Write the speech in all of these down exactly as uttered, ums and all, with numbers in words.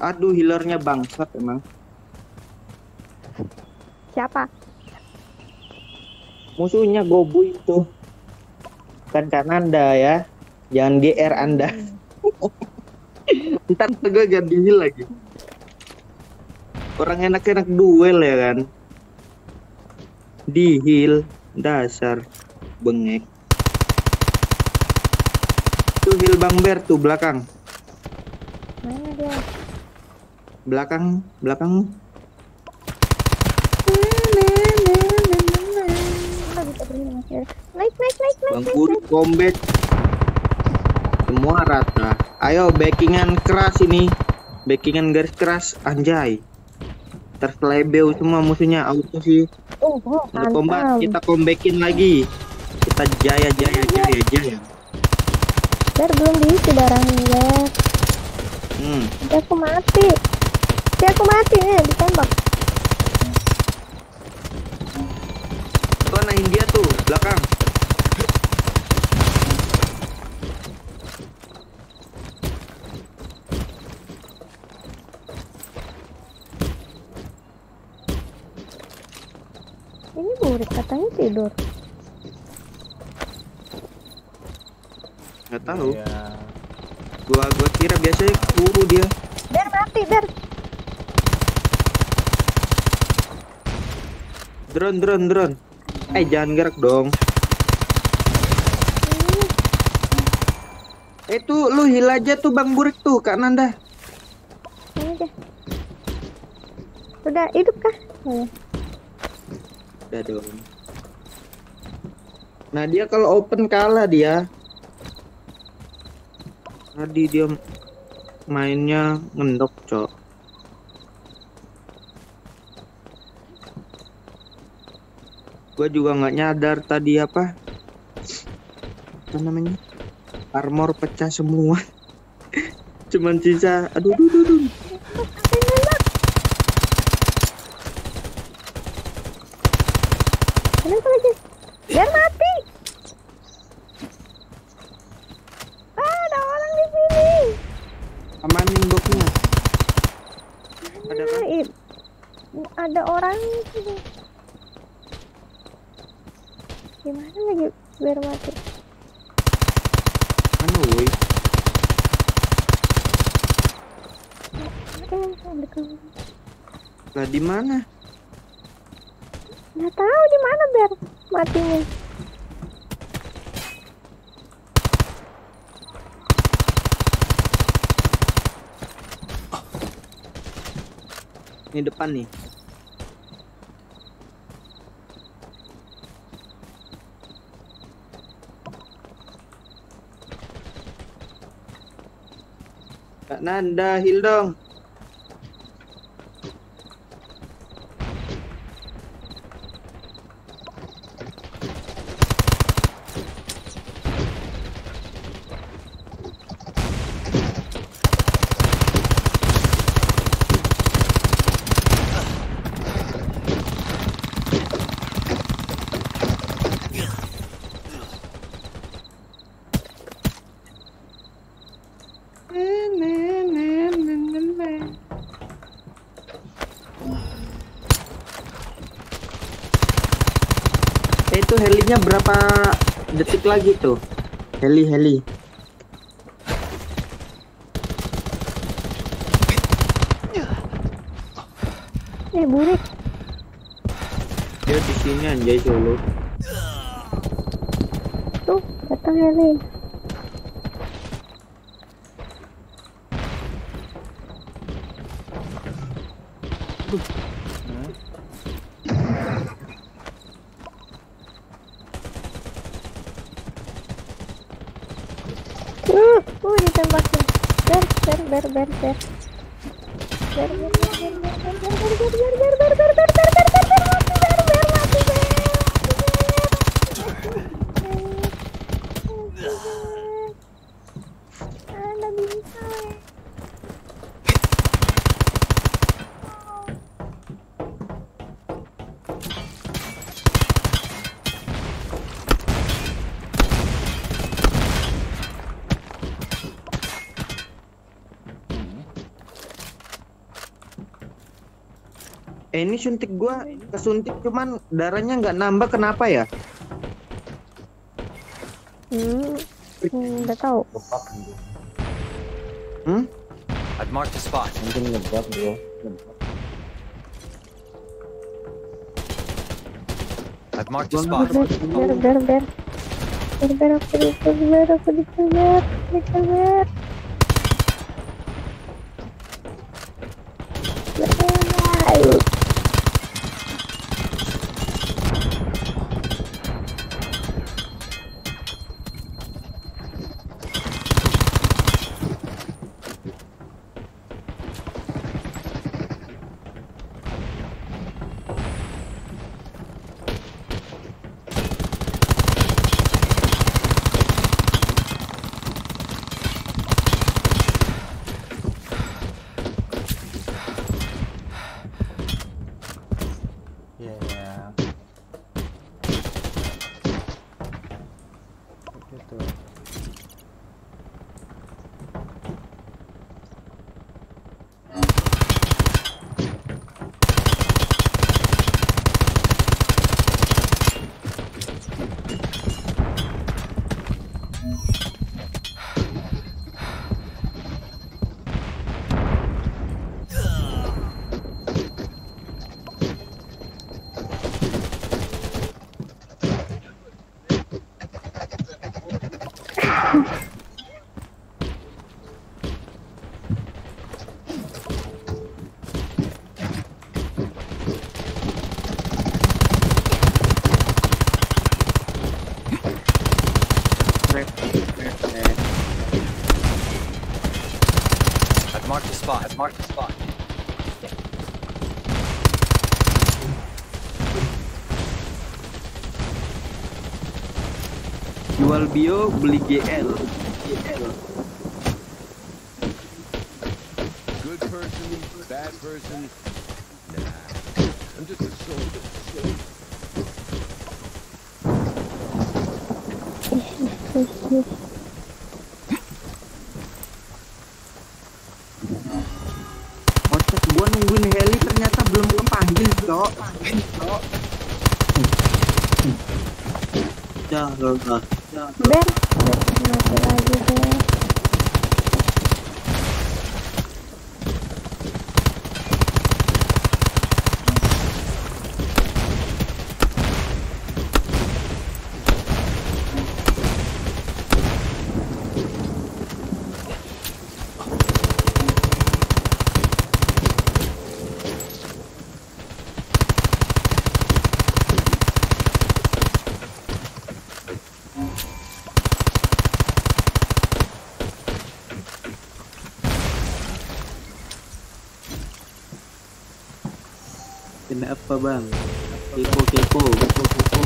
Aduh, healernya bangsat emang. Siapa? Musuhnya Gobu itu. Kan Kananda ya. Jangan G R Anda. Ntar gue ganti heal lagi. Orang enak-enak duel ya kan. Di heal. Dasar. Bengek. Tuh heal Bang Ber tuh belakang. Mana dia? Belakang. Belakang. Nggak bisa beli masih. Naik, naik, naik, naik, Bang naik, Puri naik. combat. Semua rata. Ayo backingan keras ini. Backingan garis keras. Anjay. Terselebeu semua musuhnya. Auto sih. Oh, oh, Untuk combat hantam. kita comebackin lagi. Kita jaya jaya jaya jaya. Ber, belum diisi barangnya, Ber. Hmm. Nanti aku mati. Si aku mati nih, ditembak. Tuh nahin dia tuh belakang. Ini burik katanya tidur. Nggak tahu. Iya. Gua gua kira biasanya kuru dia. Ber, mati, Ber. Drone drone drone. Eh jangan gerak dong. Hmm. Eh tuh lu heal aja tuh Bang Burik tuh Kak Nanda. Ini deh. Udah hidup kah? Oh, ya. Udah dong. Nah dia kalau open kalah dia. Tadi dia mainnya ngendok cok. Gue juga nggak nyadar tadi apa apa namanya armor pecah semua. Cuman sisa aduh duh, duh, duh. Kenapa lagi? Biar mati. Ah, ada orang di sini. Amanin boxnya. Ada kan? Nah, i- ada orang di sini. Gimana lagi biar mati? Anu woi. Eh, ada kamu. Lah di mana? Nggak tahu di mana biar matinya. Ini depan nih. Kak Nanda heal dong. Eh itu helinya berapa detik lagi tuh? Heli heli. Eh, burik. Dia di sini anjay solo. Tuh, datang Heli. Uh, uh, ditembaknya. Ber, ber, ber, ber, ber. Ber, ber, ber, ber, ber, ber, ber, ber, ber, ber, ber, ber, ber, ber, ber, ber, ber, mati, ber. Ada bintang. Eh ini suntik gua kesuntik cuman darahnya nggak nambah, kenapa ya? Hmm, hmm, nggak tahu. Hmm? I've marked a spot. Mungkin ngebug bro. I've marked a Gua spot. nggak Ber, ber, ber. Ber, ber, aku dikejar, aku dikejar, aku dikejar. Ayo. Ya. Gitu. I've marked a spot. I've marked a spot. jual bio beli G L. Good person, bad person. Nah, I'm just a soldier. Kocak, gua nungguin heli ternyata belum kepanggil, Cok. Ya, udah. Ber, mati lagi ber. Kenapa bang? Kepo kepo, kepo kepo.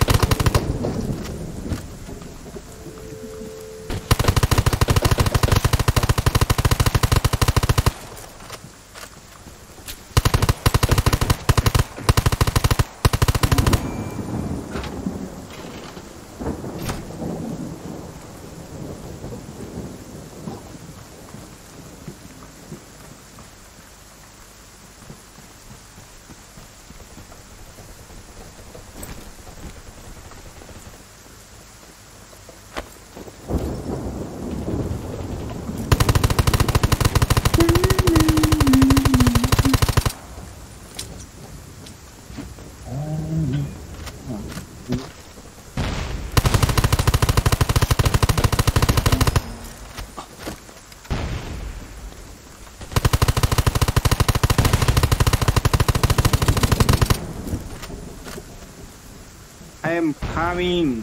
I'm coming.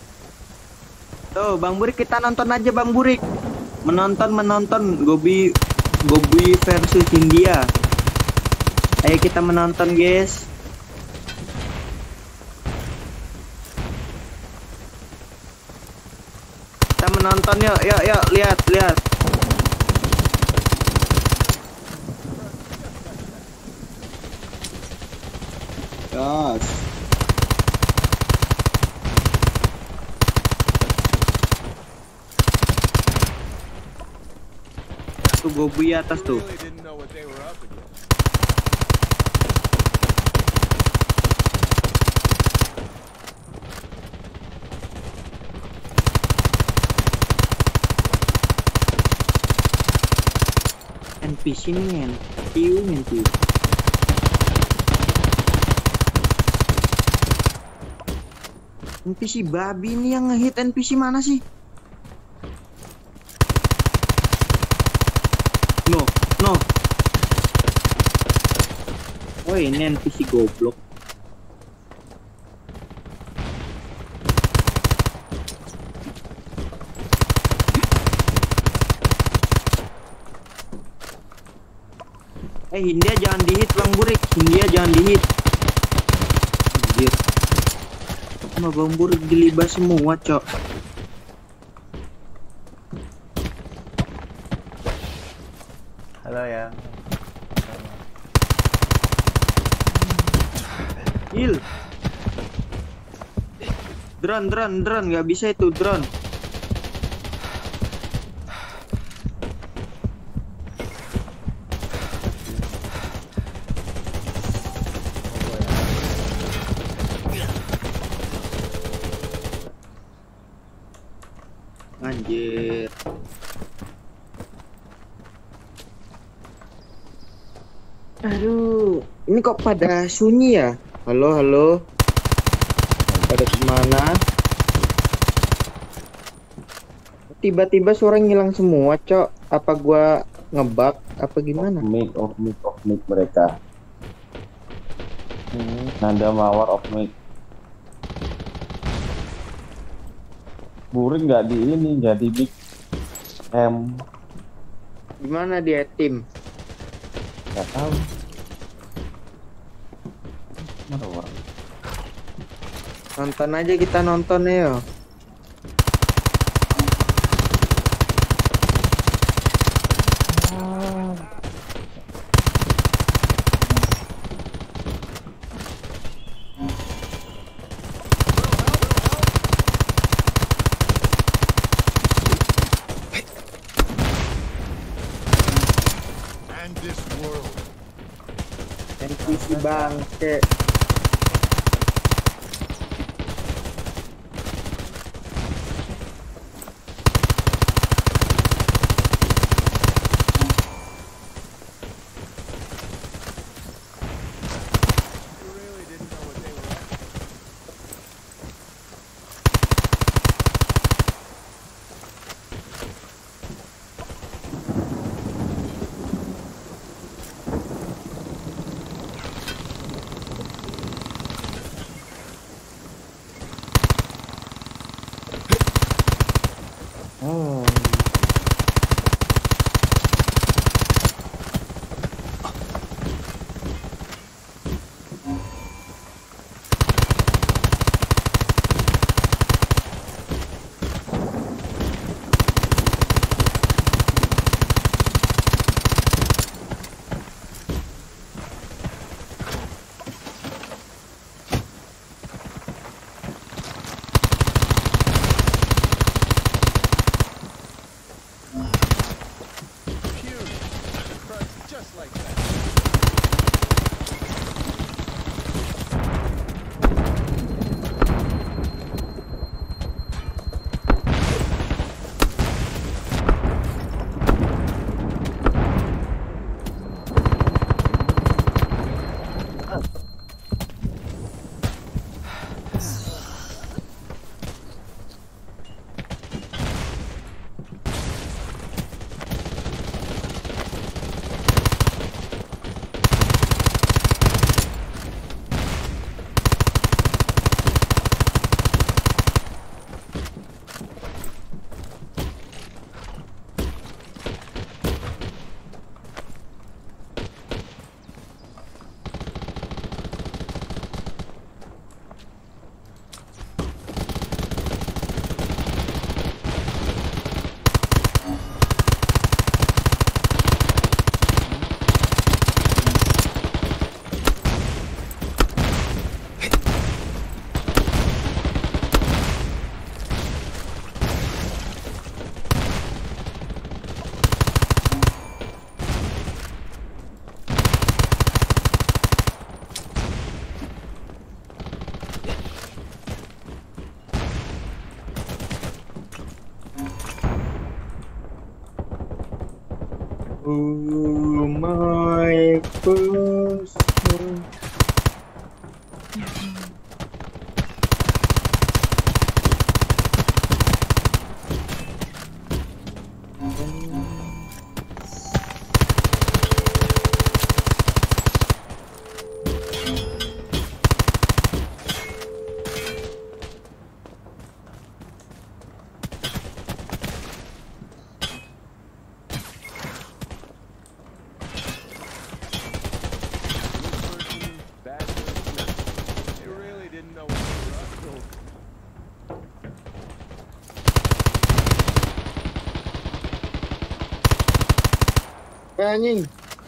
Tuh, Bang Burik, kita nonton aja Bang Burik. Menonton menonton Gobi Gobi versus India. Ayo kita menonton, guys. Kita menonton yuk, yuk, yuk, lihat, lihat. Gas. Tuh Gobi atas tuh. Really didn't know what they were up against. N P C nih men. Tiu men tiu. N P C babi ini yang ngehit N P C mana sih? No, no. Oh ini N P C goblok. Eh Hindia jangan dihit Bang Burik. Hindia jangan dihit. Anjir. Sama Bang Burik dilibas semua cok. Halo ya. Heal. Drone drone drone nggak bisa itu drone. Anjir. Aduh, ini kok pada sunyi ya? Halo, halo. Pada kemana? Tiba-tiba suara ngilang semua, cok. Apa gua ngebug? Apa gimana? Mic off mic off mic mereka. Hmm, nada mawar off mic. Burik nggak di ini, nggak di mic. M. Gimana dia tim? Nggak tahu. Mana orang? Nonton aja kita nonton ya. N P C bangke. Oh my person. Bad person. They really didn't know what to wrestle. Anjing.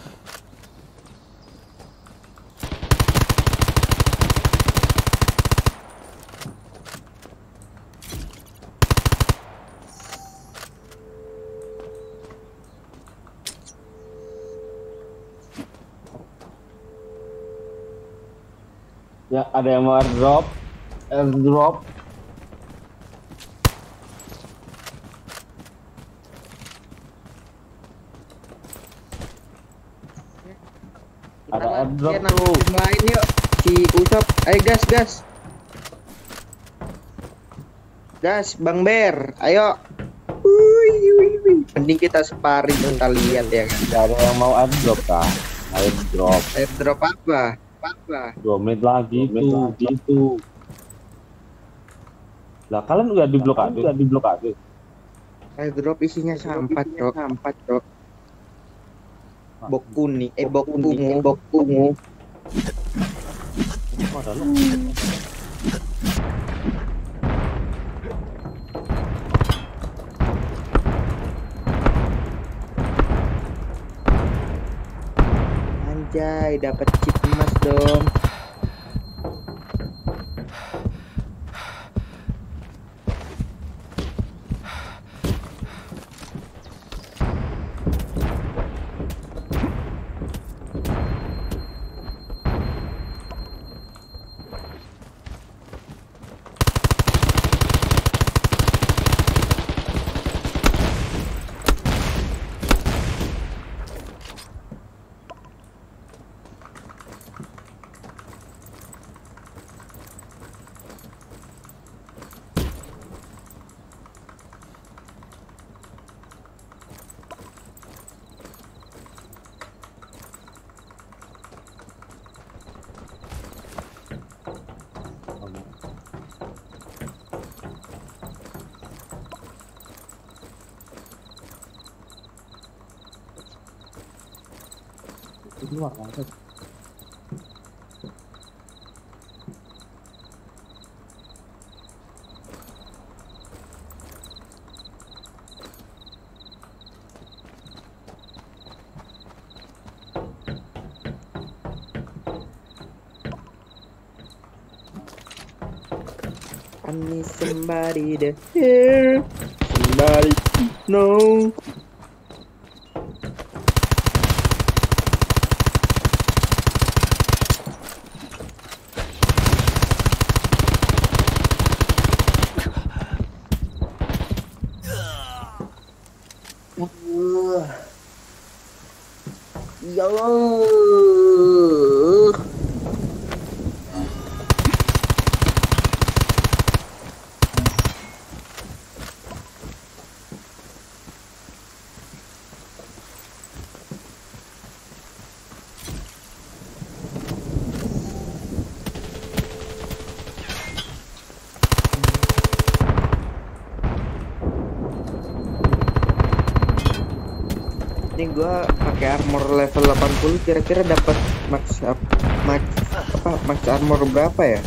Ya, ada yang mau airdrop. Airdrop. Ada airdrop Ya, tuh. yang lain yuk. Si Usop, ayo gas gas. Gas, Bang Ber, ayo. Wih, wih, wih. Mending kita sparring kita lihat ya kan. Gak ada yang mau airdrop kah? Airdrop. Airdrop apa? Apa? Dua menit lagi tuh, gitu. Lah kalian udah di blokade, udah di blokade. Airdrop isinya sampah, Cok. Sampah, Cok. Bok kuning, eh bok ungu, bok ungu. Oh, ada lo. Anjay, dapat chip emas dong. Ini luar banget. I need somebody to hear, somebody to know. Ya Allah. Ini gua pakai armor level delapan puluh, kira-kira dapat max up, max apa max armor berapa ya?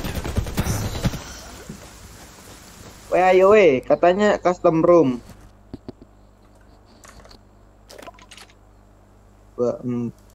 Weh ayo weh, katanya custom room. Gua